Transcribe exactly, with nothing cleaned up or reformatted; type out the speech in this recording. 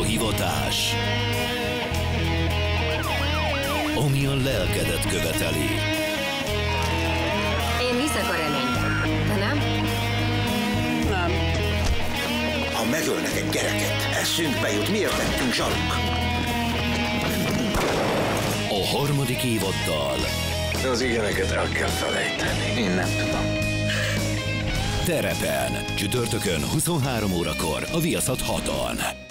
hivatás, ami a lelkedet követeli. Én hiszek a reményben. Te nem? Nem. Ha megölnek egy gyereket, eszünkbe jut, miért lettünk zsaluk? A harmadik évaddal Az igeneket el kell felejteni. Én nem tudom. Terepen, csütörtökön huszonhárom órakor a Viaszat haton.